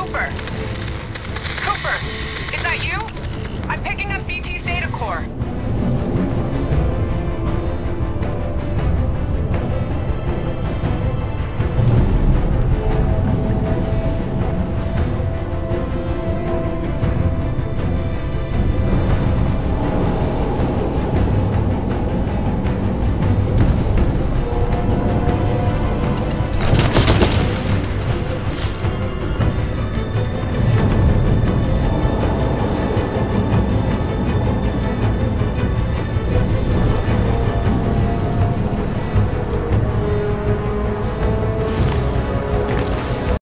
Cooper! Cooper! Is that you? I'm picking up BT's data core.